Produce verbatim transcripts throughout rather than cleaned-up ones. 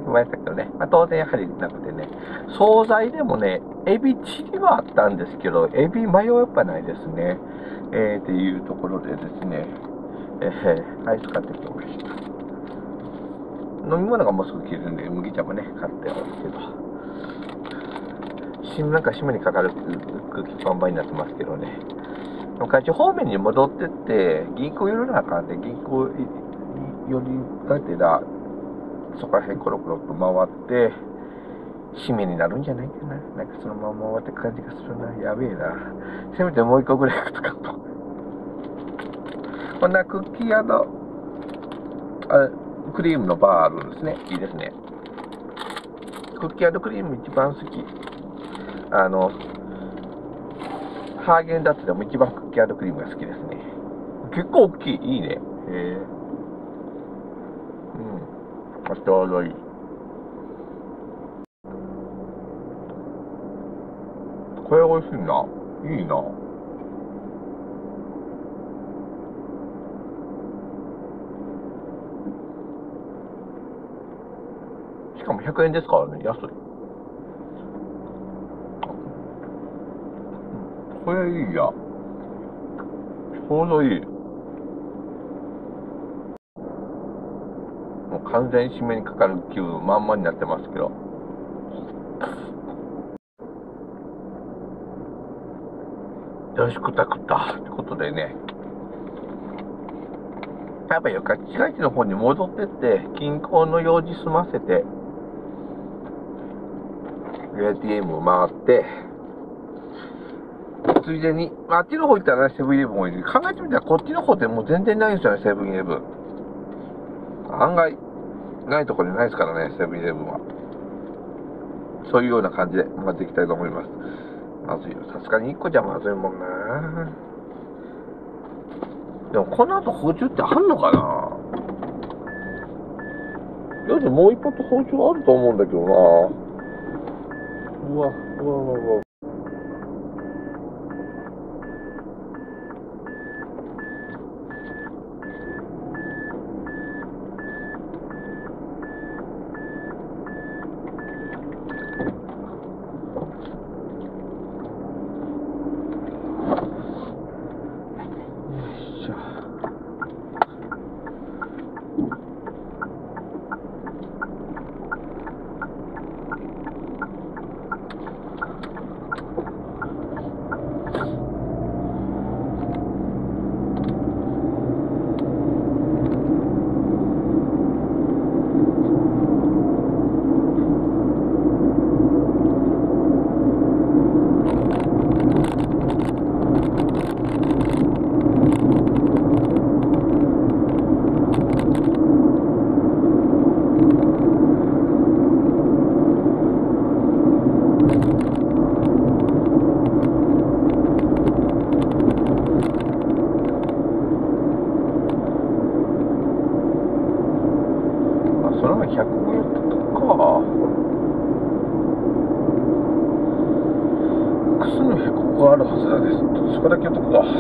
ましたけどね。まあ、当然やはりなくてね、惣菜でもね、エビチリはあったんですけど、エビマヨやっぱないですね。えー、っていうところでですね、えー、アイス買ってきました。飲み物がもうすぐ切れるんで、麦茶もね、買ってますけど。しなんか締めにかかる空気パンパンになってますけどね。会長方面に戻ってって、銀行寄るなあかんで、銀行寄りがてら、そこら辺コロコロと回って、締めになるんじゃないかな。なんかそのまま終わって感じがするな。やべえな。せめてもう一個ぐらい使うと。こんなクッキー&あクリームのバーあるんですね。いいですね。クッキー&クリーム一番好き。あの、ハーゲンダッツでも一番クッキー&クリームが好きですね。結構大きい。いいね。へえ。うん。ちょうどいい。これ美味しいな。いいな。しかもひゃくえんですからね。安い。これいいや。ちょうどいい。もう完全に締めにかかる気分満々になってますけど。よし、くたくた。ってことでね。やっぱり四日市街地の方に戻ってって、近郊の用事済ませて、エーティーエム 回って、ついでに、あっちの方行ったらね、セブンイレブンもいる。考えてみたらこっちの方ってもう全然ないんですよね、セブンイレブン。案外、ないところにないですからね、セブンイレブンは。そういうような感じで回っていきたいと思います。まずいよ。さすがにいっこじゃまずいもんな。でもこの後包丁ってあんのかな。よし、もう一発包丁あると思うんだけどな。うわ、うわうわうわ。それはひゃくごえんか。複数のひゃくごがあるはずだです。そこだけ言っとくか。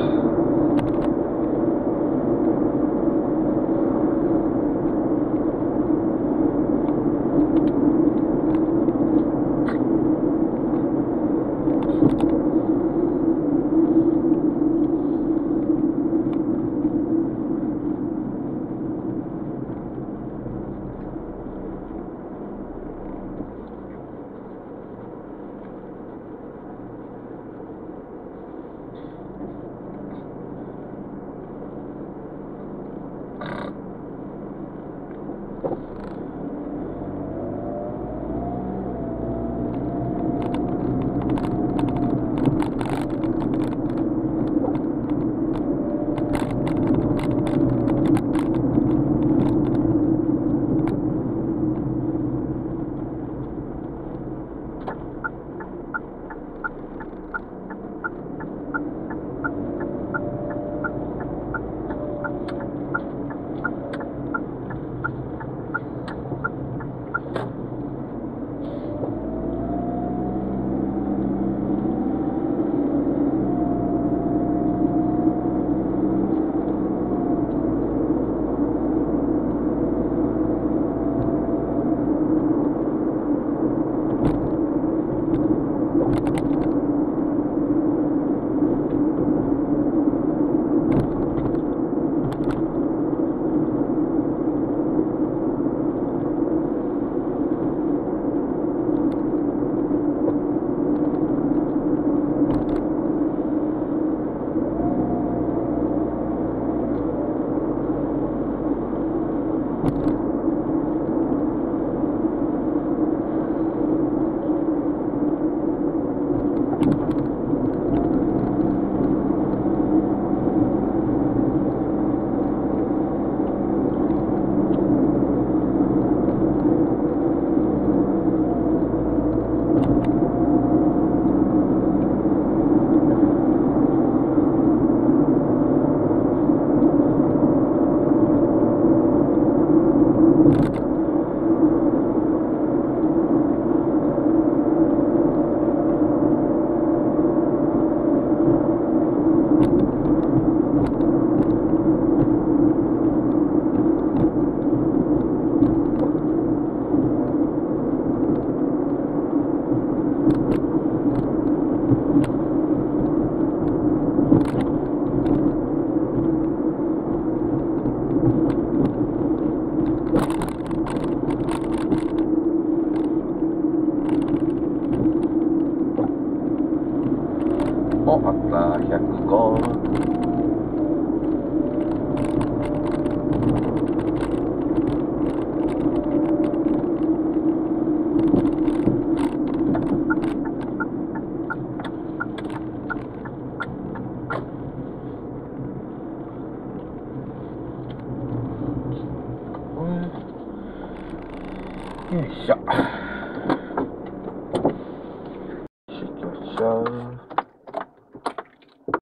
よいしょ。よいしょ、行きましょう。